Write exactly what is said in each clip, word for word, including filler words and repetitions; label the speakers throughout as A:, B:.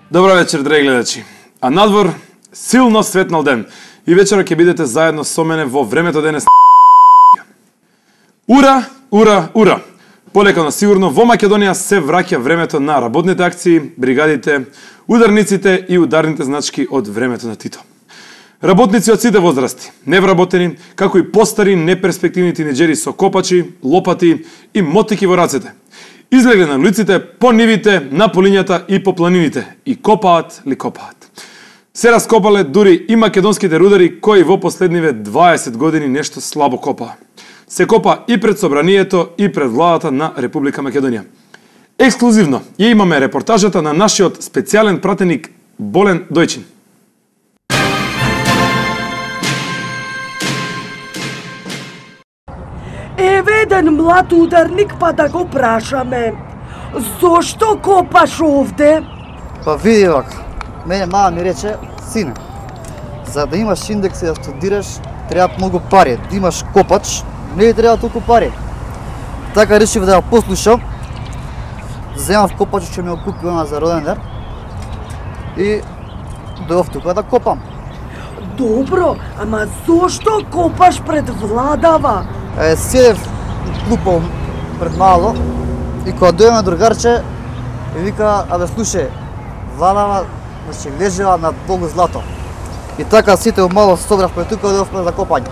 A: Добро вечер, драги гледачи. А надвор силно светнал ден. И вечера ќе бидете заедно со мене во времето денес. Ура, ура, ура! Полека но сигурно во Македонија се враќа времето на работните акции, бригадите, ударниците и ударните значки од времето на Тито. Работници од сите возрасти, невработени, како и постари неперспективни тинеџери со копачи, лопати и мотики во рацете. Излегле на улиците, по нивите, на полињата и по планините и копаат ли копаат. Се раскопале дури и македонските рудари кои во последниве дваесет години нешто слабо копаа. Се копа и пред собранието и пред владата на Република Македонија. Ексклузивно ја имаме репортажата на нашиот специјален пратеник Болен Дојчин.
B: Еве еден млад ударник, па да го прашаме. Зошто копаш овде?
C: Па види вака, мене мама ми рече, сине, за да имаш индекс и да студираш, треба многу пари. Да имаш копач, не ви треба толку пари. Така решив да ја послушам, земав копач, че ми го купи она за роден ден и дојдов тука да копам.
B: Добро, ама зошто копаш пред владава?
C: Е, седев клупом пред мало и кога дојме другарче и вика, абе слушај, владава значи лежела на долго злато. И така сите мало собравме тука и дојдовме за копање.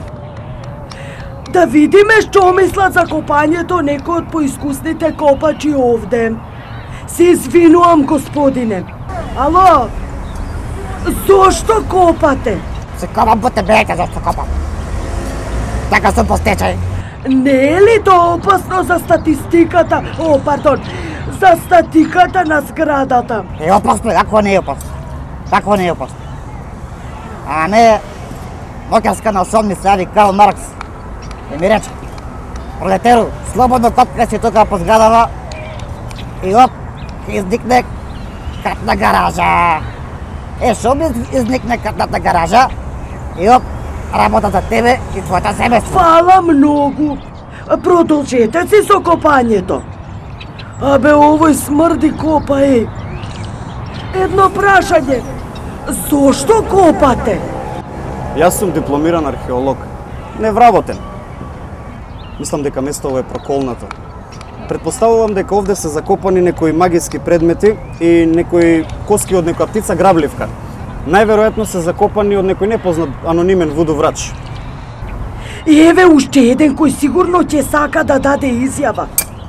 B: Да видиме што мислат за копањето некои од поискусните копачи овде. Се извинувам, господине. Ало, зошто копате?
D: Се копам по тебејте, зашто копам. Така сум по стечај.
B: Не е ли тоа опасно за статистиката? О, пардон, за статиката на зградата?
D: Е опасно, како не е опасно. Како не е опасно. А не, ноќаска на осам ми се јави Карл Маркс и ми рече, пролетеру, слободно коткај си тука по зградава и оп, изникне кратна гаража. Е, шо ми изникне кратната гаража и оп, работа за тебе и твојата семејство.
B: Фала многу. Продолжете си со копањето. Абе, овој смрди копа, е. Едно прашање. Зошто копате?
E: Јас сум дипломиран археолог. Не вработен. Мислам дека местото е проколнато. Предпоставувам дека овде се закопани некои магиски предмети и некои коски од некоја птица грабливка. Најверојатно се закопани од некој непознат анонимен вудоврач.
B: И еве уште еден кој сигурно ќе сака да даде изјава.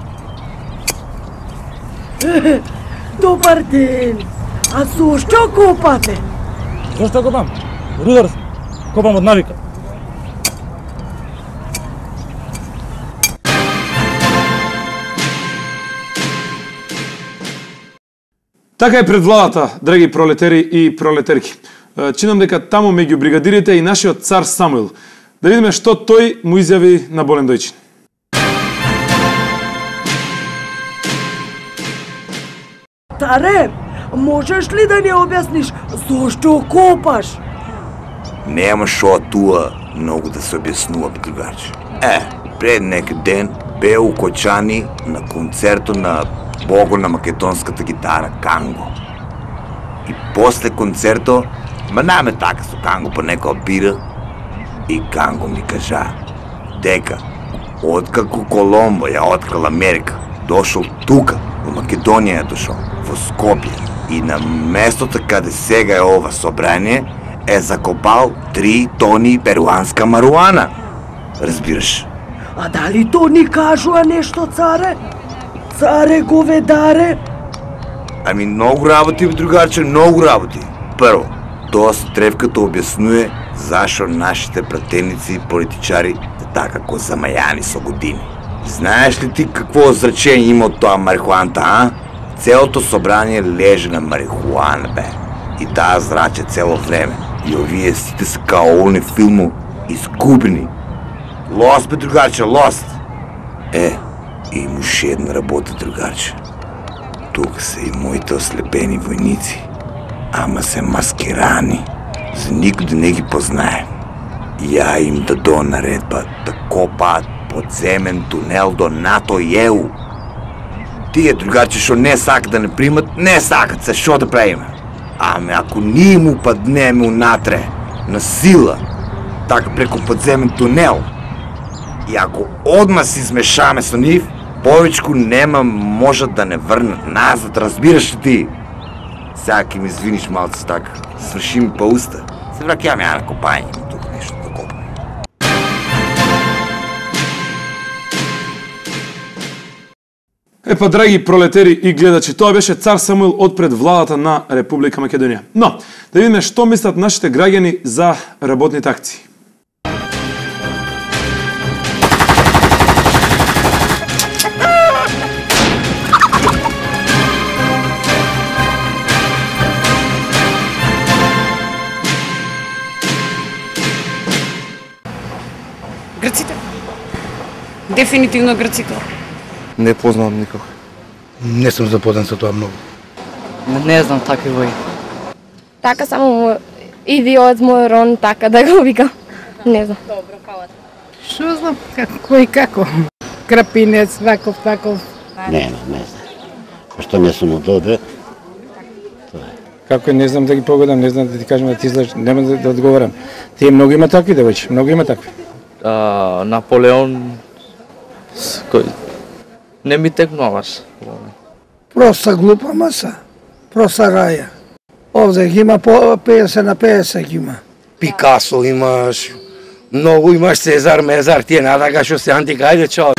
B: Добар ден. А зошто копате?
F: Зошто копам? Рудар сум. Копам од навика.
A: Така е пред владата, драги пролетери и пролетерки. Чинам дека таму меѓу бригадирите и нашиот цар Самуил. Да видиме што тој му изјави на Болен Дојчин.
B: Таре, можеш ли да ни објасниш зошто копаш?
G: Нема шо туа многу да се објаснува, другарче. Е, пред нек ден беа у Кочани на концерто на бого на македонската гитара Канго. И после концерто, ма наме така со Канго по некоја бира, и Канго ми кажа дека откако Коломбо ја открил Америка, дошол тука, во Македонија ја дошол, во Скопје, и на местото каде сега е ова собрание, е закопал три тони перуанска маруана. Разбираш?
B: А дали то ни кажува нешто, царе? Царе говедаре?
G: Ами многу работи, другарче, многу работи. Прво, тоа со тревката објаснува зашо нашите пратеници и политичари така како замајани со години. Знаеш ли ти какво озрачение има од тоа марихуаната, а? Целото собрание леже на марихуана, бе. И таа зраче цело време. И овие сите се као олни филму изгубени. Лост, бе, другарче, лост. Е, и има уште една работа, другарче. Тук се и моите ослепени војници, ама се маскирани, за никој да не ги познае. Ја им дадо наредба да копаат подземен тунел до НАТО и ЕУ. Ти Тие другарче што не сакат да не примат, не сакат се, што да правиме? Аме ако ние му паднеме унатре, на сила, така преку подземен тунел, и ако одма се измешаме со нив, повечко нема можат да не врнат назад, разбираш ли ти? Сега ки ми извиниш малце така, сврши ми па уста, се вракјаме ја на копање, тук нешто да копаме.
A: Епа, драги пролетери и гледачи, тоа беше Цар Самуил одпред владата на Република Македонија. Но, да видиме што мислат нашите граѓани за работните акции.
H: Грците. Дефинитивно грците.
C: Не познавам никого.
I: Не сум запознат со тоа многу.
C: Не, не знам такви.
J: Така само иди од мој рон, така да го викам. Не знам.
K: Што знам, како и како. Крапинец, ваков, таков.
I: Не, не, не знам. Што не сум од оде.
F: Како не знам да ги погодам, не знам да ти кажам да ти излаж, нема да, да одговорам. Тие многу има такви девојчи, многу има такви.
L: А, Наполеон кој не ми текнуваш.
K: Проста глупа маса. Проста раја. Овде ги има по петдесет на петдесет ги има.
I: Пикасо имаш, многу имаш Сезар, Мезар, тие надага што се антика, ајде чао.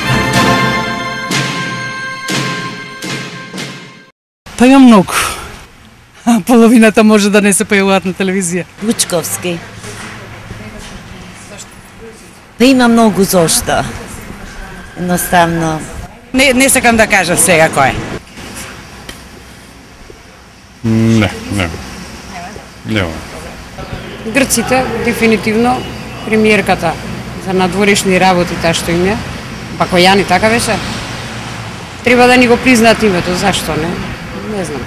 K: Па има многу. Половината може да не се појавуваат на телевизија.
M: Вучковски. Па има многу зошто. Едноставно.
K: Не, не сакам да кажам сега кој.
N: Не, не. Нема.
H: Грците, дефинитивно, премиерката за надворешни работи, таа што им е. Бакојани, така беше? Треба да ни го признаат името, зашто не? Не знам.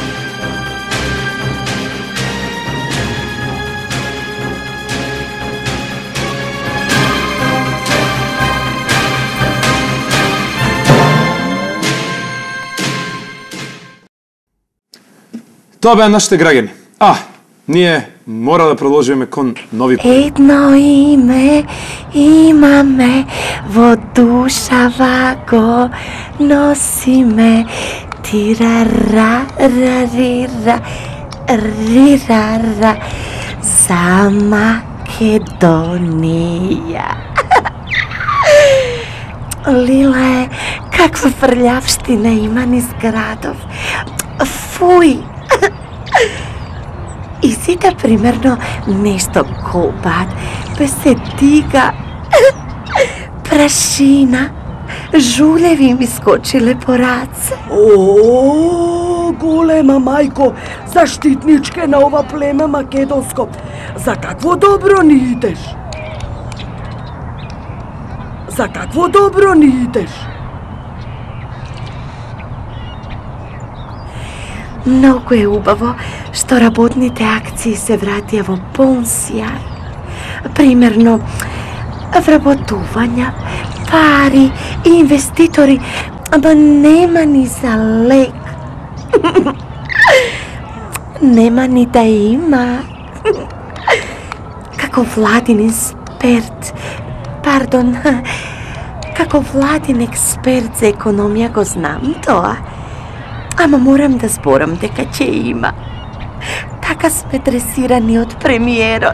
A: Тоа беа нашите граѓани. А, ние мора да продолжиме кон нови...
O: Едно име имаме, во душава го носиме. Тирара, рарира, рирара, за Македонија. Лиле, каква фрлјавштина има низ градов. Фуј! И сите примерно нешто копаат, па се дига прашина, жулеви ми скочиле по раце.
B: О, голема мајко, заштитничке на ова племе македонско. За какво добро ни идеш? За какво добро ни идеш?
O: Многу е убаво што работните акции се вратија во полн сјај. Примерно, вработувања, пари, инвеститори, ама нема ни за лек. Нема ни да има. Како владин експерт, пардон, како владин експерт за економија го знам тоа. Ама морам да зборам дека ќе има. Така сме дресирани од премиерот.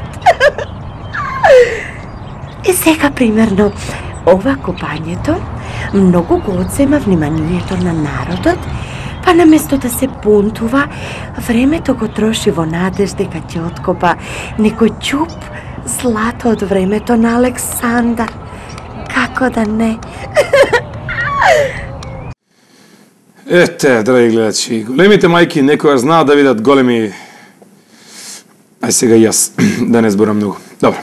O: И сега, примерно, ова копањето многу го одзема вниманието на народот, па наместо да се бунтува, времето го троши во надеж дека ќе откопа некој ќуп злато од времето на Александар. Како да не?
A: Ете, драги гледачи, големите мајки некоја знаат да видат големи... Ај сега и јас, да не зборам многу. Добро.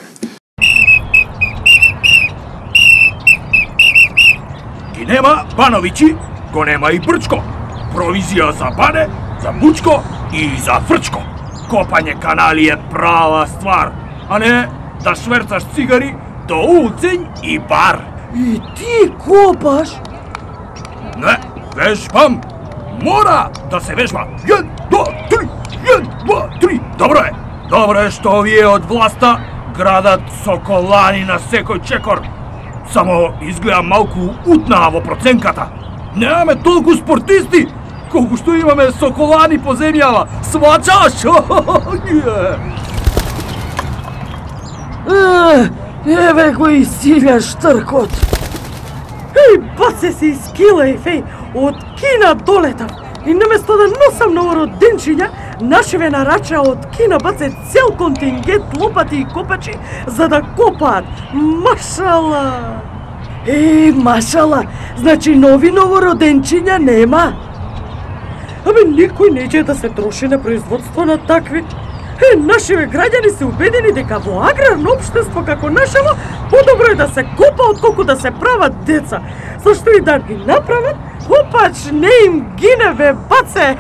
P: Ги нема Бановиќи, го нема и Брчко. Провизија за бане, за мучко и за фрчко. Копање канали е права ствар, а не да шверцаш цигари до Улцењ и бар.
B: И ти копаш?
P: Не, Вежбам! Мора да се вежба! Јен, два, три! Јен, два, три! Добро е! Добро е што овие од власта градат соколани на секој чекор. Само изгледа малку утнаа во проценката. Немаме толку спортисти колку што имаме соколани по земјава. Сваќаш?
B: Еве го и силја штркот. Еј, баце се искилај, феј, од Кина долетав. И наместо да носам новороденчиња, нашиве нарача од Кина баце цел контингент лопати и копачи за да копаат. Машала! Е, машала, значи нови новороденчиња нема. Абе, никој неќе да се троши на производство на такви. Е, нашиве граѓани се убедени дека во аграрно општество како нашево подобро е да се копа отколку да се прават деца. Зашто и да ги направат, копач не им гине, бе, баце!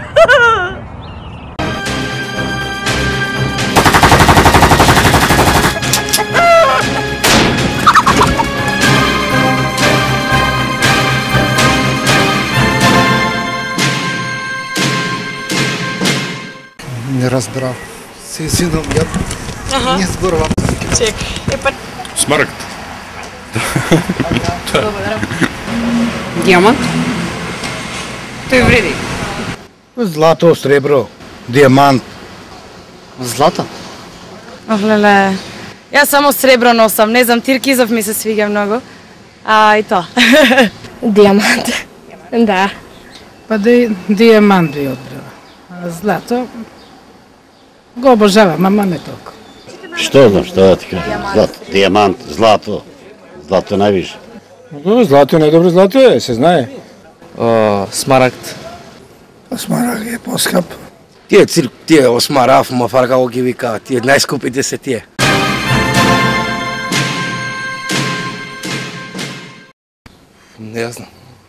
C: Не разбрав. Се извинувам, ја
H: Аха.
C: не зборувам.
H: Чек, е па...
N: Смарагд.
H: Благодарам. Диамант? Тој вреди.
K: Злато, сребро, диамант.
C: Злато?
Q: Олеле. Јас само сребро носам, не знам, Тиркизов ми се свига многу. А и тоа.
J: Диамант. Да.
R: Па ди, диамант би одбрала. А злато го обожавам, ама не толку.
S: Што знам, што да ти кажам? Злато, диамант, злато. Злато највише.
F: Злато е најдобро, злато е, се знае.
L: О, смарагд.
K: Смарагд е поскап.
I: Тие цирк, тие осмараф, мафар како ги вика, тие најскупите се тие.
L: Не знам.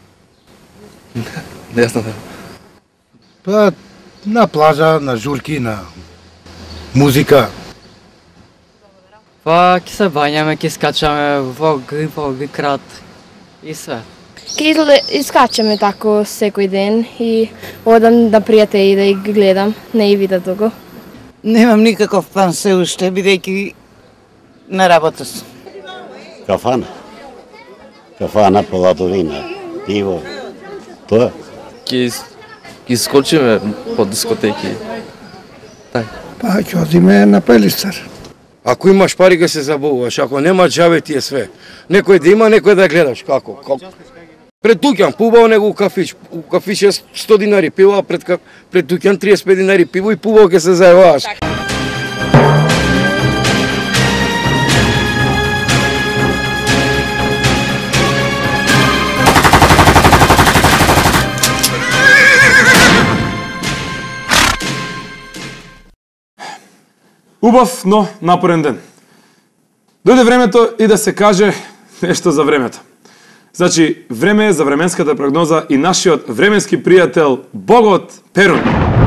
L: Не знам.
K: Па на плажа, на журки, на музика.
T: Па ќе се бањаме, ќе скачаме во грип, во град и све.
J: Ке искачаме тако секој ден и одам на пријатели да ги гледам, не и видат туку.
D: Немам никаков план се уште, бидејќи на работа сум.
S: Кафана. Кафана, поладовина, пиво. Тоа.
L: Ќе ќе скочиме по дискотеки. Тај.
K: Па ќе одиме на Пелистар.
I: Ако имаш пари ќе се забавуваш, ако нема џабе ти е све. Некој да има, некој да гледаш како. како... Пред дуќан пубао него у кафич. У кафич е сто динари пиво, а пред ка... пред дуќан триесет и пет динари пиво и пубао ќе се заебаваш.
A: Убав, но напорен ден. Дојде времето и да се каже нешто за времето. Значи, време е за временската прогноза и нашиот временски пријател Богот Перун.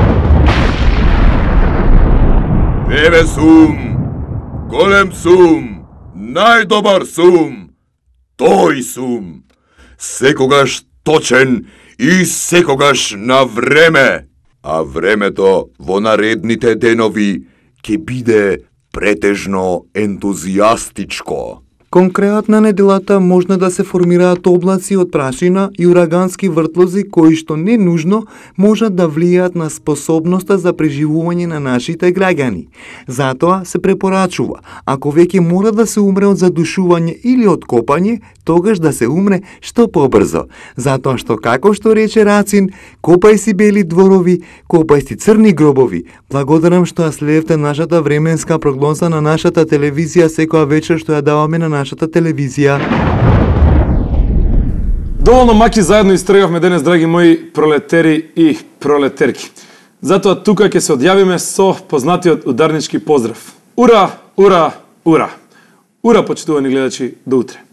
U: Еве сум, голем сум, најдобар сум, тој сум, секогаш точен и секогаш на време, а времето во наредните денови ќе биде претежно ентузијастичко.
V: Кон крајот на неделата можна да се формираат облаци од прашина и урагански вртлози кои што не нужно можат да влијаат на способноста за преживување на нашите граѓани. Затоа се препорачува, ако веќе мора да се умре од задушување или од копање, тогаш да се умре што побрзо. Затоа што како што рече Рацин, копај си бели дворови, копај си црни гробови. Благодарам што ја следевте нашата временска прогноза на нашата телевизија секоја вечер што ја даваме на нашата телевизија.
A: Доволно маки заедно истргавме денес, драги мои пролетери и пролетерки. Затоа тука ќе се одјавиме со познатиот ударнички поздрав. Ура, ура, ура! Ура, почитувани гледачи, до утре!